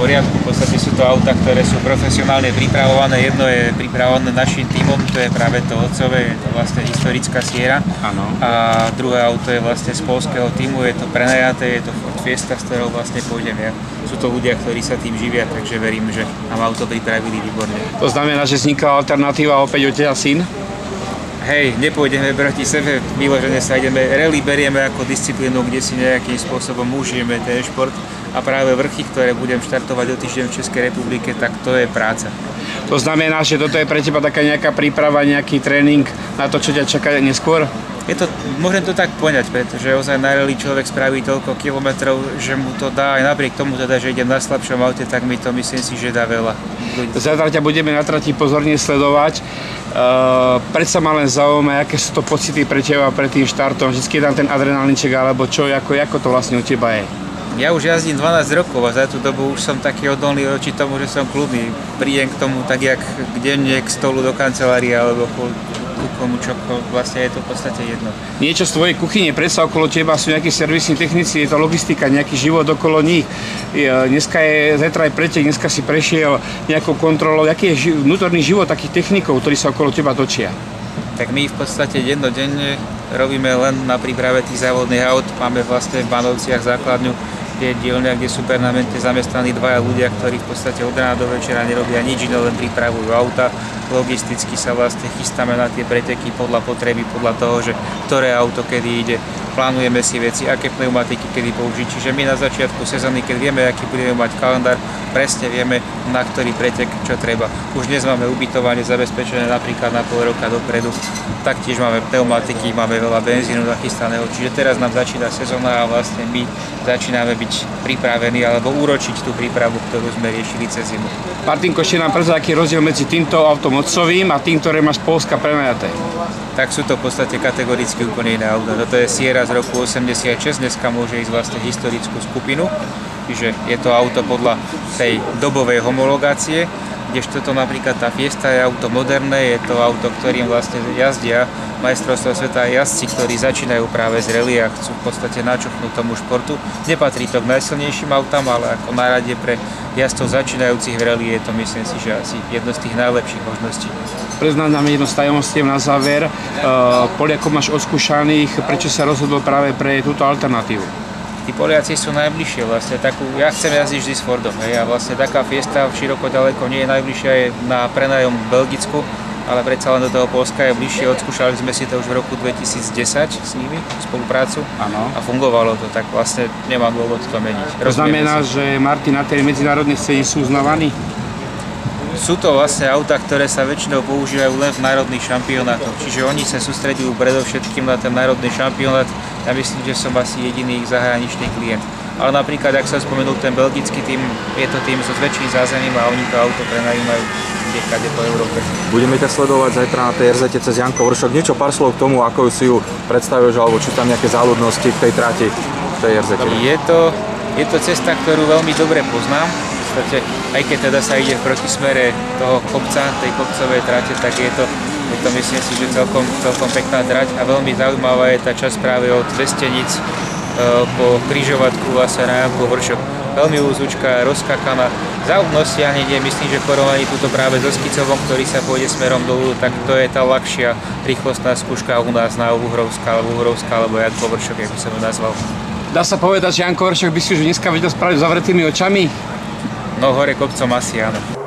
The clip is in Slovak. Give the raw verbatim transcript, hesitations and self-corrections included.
poriadku. V podstate sú to autá, ktoré sú profesionálne pripravované. Jedno je pripravované našim tímom, to je práve to otcové, je to vlastne historická Sierra. Áno. A druhé auto je vlastne z poľského tímu, je to prenajaté, je to Ford Fiesta, s ktorou vlastne pôjdem ja. Sú to ľudia, ktorí sa tým živia, takže verím, že nám auto pripravili výborne. To znamená, že vznikla alternatíva opäť otec a syn? Hej, nepôjdeme proti sebe, vyložene sa ideme, rally berieme ako disciplínu, kde si nejakým spôsobom užijeme ten šport a práve vrchy, ktoré budem štartovať o týždeň v Českej republike, tak to je práca. To znamená, že toto je pre teba taká nejaká príprava, nejaký tréning na to, čo ťa čaká neskôr? Je to, môžem to tak poňať, pretože ozaj na rally človek spraví toľko kilometrov, že mu to dá, aj napriek tomu teda, že idem na slabšom aute, tak mi to myslím si, že dá veľa. Zajtra ťa budeme na trati pozorne sledovať. Uh, predsa ma len zaujíma, aké sú to pocity pre teba pred tým štartom, vždycky je tam ten adrenalínček, alebo čo, ako, ako to vlastne u teba je? Ja už jazdím dvanásť rokov a za tú dobu už som taký odolný voči tomu, že som kľudný. Prídem k tomu tak, jak denne k stolu do kancelárie alebo ku komu čo, vlastne je to v podstate jedno. Niečo z tvojej kuchyne, predsa okolo teba sú nejakí servisní technici, je to logistika, nejaký život okolo nich. Dneska je, zajtra je pretek, dneska si prešiel nejakou kontrolou. Aký je vnútorný život takých technikov, ktorí sa okolo teba točia? Tak my v podstate dennodenne robíme len na príprave tých závodných aut. Máme vlastne v Banovciach základňu, kde je dielňa, kde sú permanentne zamestnaní dvaja ľudia, ktorí v podstate od rána do večera nerobia nič iné, len pripravujú auta. Logisticky sa vlastne chystáme na tie preteky podľa potreby, podľa toho, že ktoré auto kedy ide. Plánujeme si veci, aké pneumatiky kedy použiť. Čiže my na začiatku sezóny, keď vieme, aký budeme mať kalendár, presne vieme, na ktorý pretek čo treba. Už dnes máme ubytovanie zabezpečené napríklad na pol roka dopredu. Taktiež máme pneumatiky, máme veľa benzínu nachystaného. Čiže teraz nám začína sezóna a vlastne my začíname byť pripravení alebo úročiť tú prípravu, ktorú sme riešili cez zimu. Martinko, ešte nám prezrať, aký je rozdiel medzi týmto autom otcovým a tým, ktoré máš z Poľska prenajaté. Tak sú to v podstate kategoricky úplne iné auto. Toto je Sierra z roku osemdesiatšesť, dneska môže ísť vlastne historickú skupinu, čiže je to auto podľa tej dobovej homologácie, kdežto to napríklad tá Fiesta je auto moderné, je to auto, ktorým vlastne jazdia majstrovstvá sveta jazdci, ktorí začínajú práve z rally a chcú v podstate načuchnúť tomu športu. Nepatrí to k najsilnejším autám, ale ako na rade pre jazdcov začínajúcich v rally je to, myslím si, že asi jedno z tých najlepších možností. Preznáť nám jedno z tajomstiev na záver. Uh, Poliakov máš odskúšaných, prečo sa rozhodol práve pre túto alternatívu? Tí Poliaci sú najbližšie vlastne, takú, ja chcem jazdiť vždy s Fordom, hej, a vlastne taká Fiesta široko ďaleko nie je najbližšia, je na prenajom v Belgicku, ale predsa len do toho Poľska je bližšie, odskúšali sme si to už v roku dvetisícdesať s nimi, spoluprácu. Áno. A fungovalo to, tak vlastne nemám dôvod to meniť. To znamená, si, že Martin na tej medzinárodnej scéne sú uznávaní? Sú to vlastne autá, ktoré sa väčšinou používajú len v národných šampionátoch, čiže oni sa sústredujú predovšetkým na ten národný šampionát. Ja myslím, že som asi jediný ich zahraničný klient. Ale napríklad, ak som spomenul ten belgický tým, je to tým so väčším zázemím a oni to auto prenajímajú kade po Európe. Budeme ťa sledovať zajtra na tej er zet cez Janko Vršok. Niečo pár slov k tomu, ako si ju predstavuješ, alebo či tam nejaké záľudnosti v tej trati, v tej er zet? Je to, je to cesta, ktorú veľmi dobre poznám. V podstate, aj keď teda sa ide v protismere toho kopca, tej kopcovej trate, tak je to, je to myslím si, že celkom, celkom pekná trať a veľmi zaujímavá je tá časť práve od Vestenic e, po križovatku vlastne na Janko Vršok. Veľmi úzúčka, rozkakaná. Záľudnosť ja hneď je, myslím, že v porovnaní túto práve so Skicovom, ktorý sa pôjde smerom dolu, tak to je tá ľahšia rýchlostná skúška u nás na Uhrovská, alebo Uhrovská, alebo Janko Vršok, ako by som ho nazval. Dá sa povedať, že Janko Vršok by si už dneska vedel spraviť zavretými očami? No hore kopcom asi áno.